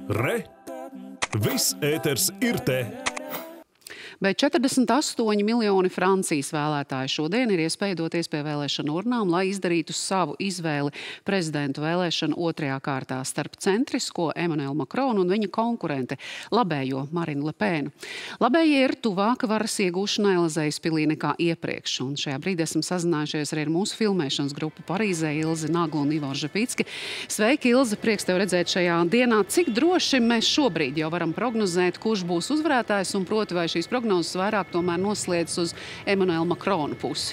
Re! Viss ēters ir te! Bet 48 miljoni Francijas vēlētāji šodien ir iespēja doties pie vēlēšanu urnām, lai izdarītu savu izvēli prezidentu vēlēšanu otrajā kārtā starp centrisko Emmanuelu Macronu un viņa konkurente labējo Marinu Le Penu. Labējie ir tuvāka varas iegūšanai Elizejas pilī nekā iepriekš, un šajā brīdī esam sazinājušies arī ar mūsu filmēšanas grupu Parīzē Ilzi Naglu un Ivo Žepicki. Sveiki, Ilze, prieks tev redzēt šajā dienā. Cik droši mēs šobrīd jau varam prognozēt, kurš būs uzvarētājs, un proti vai šīs prognozes vairāk tomēr noslēdz uz Emmanuelu Macronu pusi?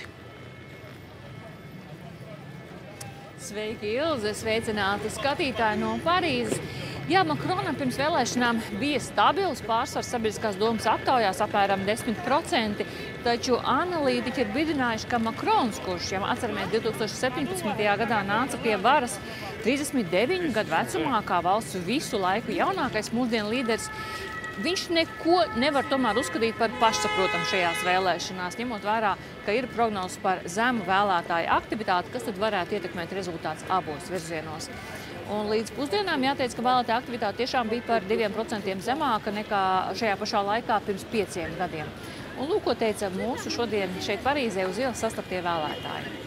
Sveiki, Ilze! Sveicināti skatītāji no Parīzes! Jā, Macronam pirms vēlēšanām bija stabils pārsvars sabiedriskās domas aptaujās apmēram 10%, taču analītiķi ir bidinājuši, ka Macrons, kurš, ja atceramies, 2017. gadā nāca pie varas 39 gadu vecumā, kā valsts visu laiku jaunākais mūsdienu līderis, viņš neko nevar tomēr uzskatīt par pašsaprotamu šajās vēlēšanās, ņemot vērā, ka ir prognozes par zemu vēlētāju aktivitāti, kas tad varētu ietekmēt rezultātus abos virzienos. Un līdz pusdienām jāteic, ka vēlētāja aktivitāte tiešām bija par 2% zemāka nekā šajā pašā laikā pirms 5 gadiem. Un lūk, ko teica mūsu šodien šeit Parīzē uz ielas sastaptie vēlētāji.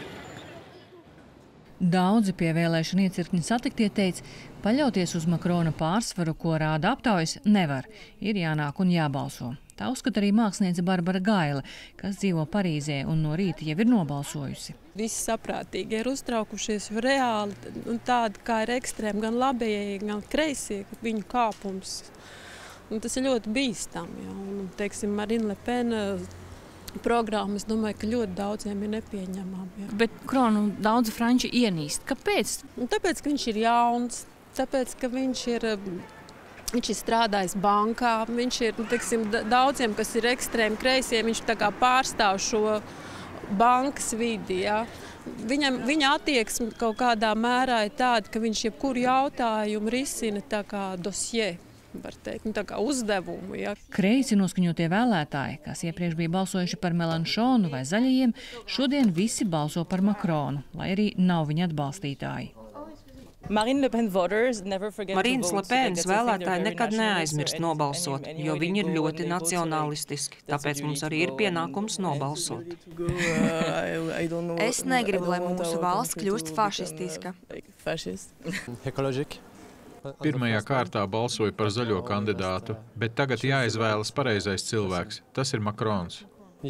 Daudzi pie vēlēšana iecirkņa satiktie teica, paļauties uz Macrona pārsvaru, ko rāda aptaujas, nevar. Ir jānāk un jābalso. Tā uzskata arī māksliniece Barbara Gaile, kas dzīvo Parīzē un no rīta jau ir nobalsojusi. Visi saprātīgi ir uztraukušies reāli, un tādi kā ir ekstrēmi, gan labējie, gan kreisie, viņu kāpums. Un tas ir ļoti bīstami. Un, teiksim, Marina Le Pen programma, es domāju, ka ļoti daudziem ir nepieņemama. Jā. Bet Macronu daudzi franči ienīst. Kāpēc? Tāpēc, ka viņš ir jauns, tāpēc, ka viņš ir strādājis bankā, viņš ir, teiksim, daudziem, kas ir ekstrēmi kreisie, viņš tā kā pārstāv šo bankas vidi. Jā. Viņa attieksme kaut kādā mērā ir tāda, ka viņš jebkuru jautājumu risina tā kā dosie. Var teikt, tā kā uzdevumu. Ja. Kreisi noskaņotie vēlētāji, kas iepriekš bija balsojuši par Melanchonu vai zaļajiem, šodien visi balso par Macronu, lai arī nav viņa atbalstītāji. Marinas Le Penas vēlētāji nekad neaizmirst nobalsot, jo viņi ir ļoti nacionalistiski, tāpēc mums arī ir pienākums nobalsot. Es negribu, lai mūsu valsts kļūst fašistiska. Pirmajā kārtā balsoju par zaļo kandidātu, bet tagad jāizvēlas pareizais cilvēks. Tas ir Macrons.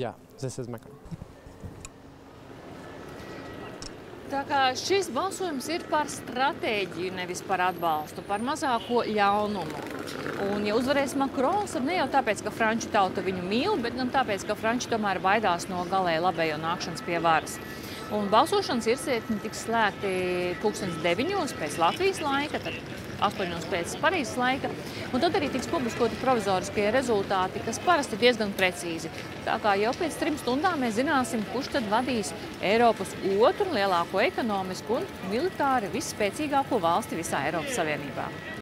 Tā kā šis balsojums ir par stratēģiju, nevis par atbalstu, par mazāko ļaunumu. Un, ja uzvarēs Macrons, tad ne jau tāpēc, ka franču tauta viņu mīl, bet gan tāpēc, ka franči tomēr baidās no galēji labējo nākšanas pie varas. Un balsošanas iecirkņi tiks slēgti 9:00 pēc Latvijas laika, tad 8:00 pēc Parīzes laika. Un tad arī tiks publiskoti provizoriskie rezultāti, kas parasti diezgan precīzi. Tā kā jau pēc 3 stundām mēs zināsim, kurš tad vadīs Eiropas otru lielāko ekonomisku un militāri visspēcīgāko valsti visā Eiropas Savienībā.